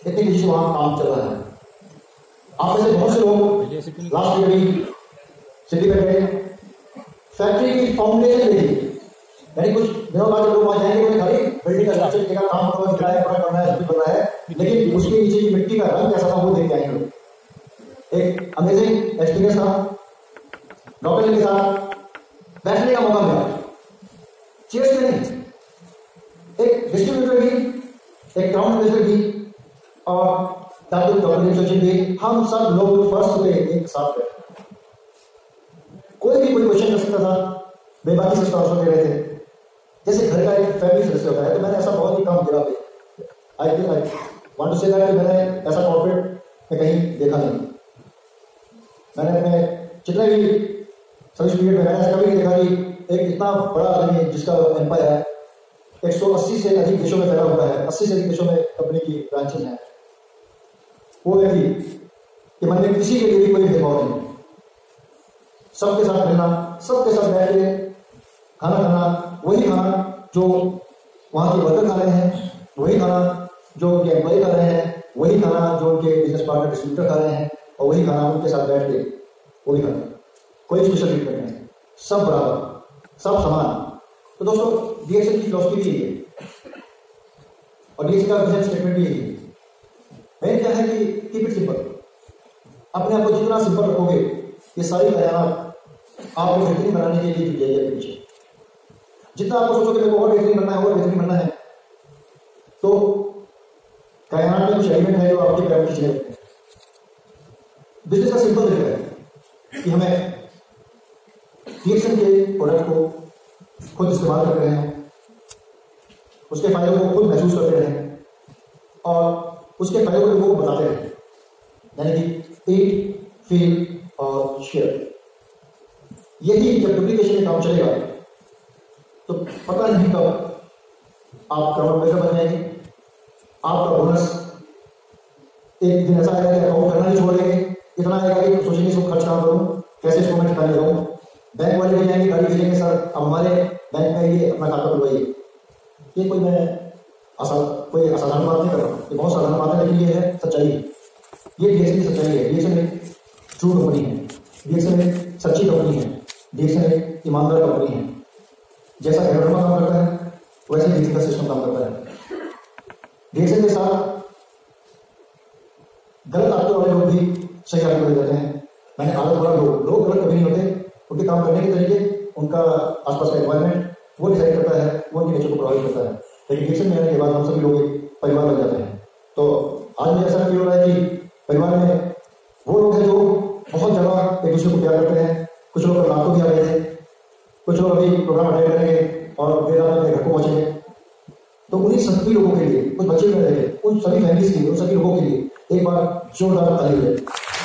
इतनी तेजी से वहां काम चल रहा है। आप में से बहुत से लोग लास्ट ईयर भी सिटी में गए, फैक्ट्री की फाउंडेशन देखी, यानी कुछ दिनों बाद लोग वहां जाएंगे तो खाली बिल्डिंग का स्ट्रक्चर दिखेगा, काम हो रहा है, पूरा करना है, बन रहा है, लेकिन उसके नीचे की मिट्टी का रंग कैसा था वो देख के आएंगे। एक अमेजिंग एक्सपीरियंस था। डॉक्टर के साथ बैठने का मौका मिला, चेयर्स में नहीं, एक डिस्ट्रीब्यूटर भी, एक क्राउन एम्बेसडर भी और डॉक्टर सचिन भी, हम सब लोग फर्स्ट पे एक साथ बैठे। कोई भी कोई क्वेश्चन कर सकता था, बेबाकी से उसका आंसर दे रहे थे, जैसे घर का एक फैमिली सदस्य होता है। तो मैंने ऐसा बहुत ही कम जगह पे I want to say that कि मैंने ऐसा कॉर्पोरेट में कहीं देखा नहीं। मैंने अपने जितने भी सर्विस पीरियड में मैंने ऐसा कभी नहीं देखा कि एक इतना बड़ा आदमी जिसका एम्पायर है 180 से अधिक देशों में फैला हुआ है, 80 से अधिक देशों में कंपनी की ब्रांचेज हैं, वो व्यक्ति कि मन में किसी के लिए भी कोई भेदभाव नहीं, सबके साथ मिलना, सबके साथ बैठ के खाना खाना, वही खाना जो वहां के वर्कर खा रहे हैं, वही खाना जो उनके एम्प्लॉय खा रहे हैं, वही खाना जो उनके बिजनेस पार्टनर डिस्ट्रीब्यूटर खा रहे हैं, और वही खाना उनके साथ बैठ के वही खाना, कोई स्पेशल ट्रीटमेंट नहीं, सब बराबर, सब समान। तो दोस्तों डीएक्सएल की फिलॉसफी भी यही है और डीएक्सएल का विजन स्टेटमेंट भी यही है। मेन क्या है कि कीप इट सिंपल, अपने आप को जितना सिंपल रखोगे ये सारी कायनात आपको बेहतरीन बनाने के लिए जुट जाएगी पीछे। जितना आपको सोचोगे मेरे को और बेहतरीन बनना है, और बेहतरीन बनना है, तो कायनात में कुछ एलिमेंट है जो आपके पैर खींचने लगते हैं। बिजनेस का सिंपल तरीका है कि हमें डीएक्सएल के प्रोडक्ट को खुद इस्तेमाल कर रहे हैं, उसके फायदों को खुद महसूस करते रहें और उसके फायदों को लोगों को बताते रहें, यानी कि ईट, फील और शेयर। यही जब डुप्लीकेशन का काम चलेगा तो पता नहीं कब आप क्राउड एम्बेसडर बन जाएंगे, आपका बोनस एक दिन ऐसा आएगा कि अकाउंट करना ही छोड़ देंगे, इतना आएगा कि सोचेंगे इसको खर्च कहाँ करूँ, कैसे इसको मैं ठिकाने लगाऊँ। बैंक वाले भी जाएंगे, गाड़ी भेजेंगे, सर अब हमारे बैंक में ये अपना खाता खुलवाइए। ये कोई कोई असाधारण बात नहीं कर रहा हूँ, ये बहुत साधारण बात है, लेकिन ये है सच्चाई। ये डीएक्सएल की सच्चाई है। डीएक्सएल एक ट्रू कंपनी है, डीएक्सएल एक सच्ची कंपनी है, डीएक्सएल एक ईमानदार कंपनी है। जैसा एरोड्रामा काम करता है वैसे डीएक्सएल का सिस्टम काम करता है। डीएक्सएल के साथ गलत आदतों वाले लोग भी सही आदत ले जाते हैं। मैंने आदत वाला लोग गलत कभी नहीं होते, उनके काम करने के तरीके, उनका आसपास का एनवायरमेंट वो डिसाइड करता है, वो उनके नेचर को प्रभावित करता है। लेकिन डीएक्सएल में आने के बाद हम सभी लोग एक परिवार बन जाते हैं। तो आज मुझे ऐसा फील हो रहा है कि परिवार में वो लोग हैं जो बहुत ज़्यादा एक दूसरे को प्यार करते हैं। कुछ लोग रात को भी आ रहे थे, कुछ लोग अभी प्रोग्राम अटेंड करेंगे और देर रात अपने घर को पहुंचेंगे। तो उन्हीं सभी लोगों के लिए, कुछ बच्चे भी रहे, उन सभी फैमिलीज के लिए, उन सभी लोगों के लिए एक बार जोरदार ताली है।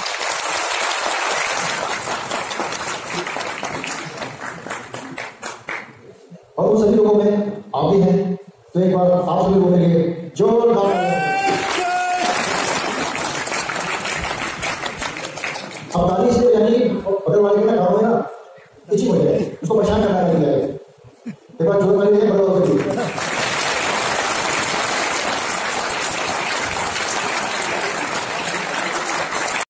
और उन सभी लोगों में आप भी हैं, तो एक बार आप सभी लोगों के लिए जोरदार। अब ताली से यानी बगल वाले का काम है ना, इसी हो जाए, उसको परेशान करना नहीं जाए। एक बार जोर ताली है,